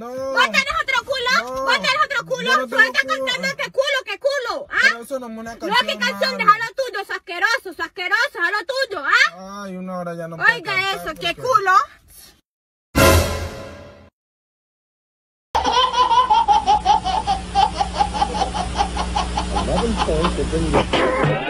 ¿Vos tenés otro culo? No. ¿Vos tenés otro culo? Yo no tengo Suelta culo. cantando qué culo, ¿ah? Pero eso no es una canción. No, qué canción, mami. déjalo tuyo, su asqueroso, déjalo tuyo, ¿ah? Ay, una hora ya no puedo Oiga cantar eso, porque- qué culo. Another point that didn't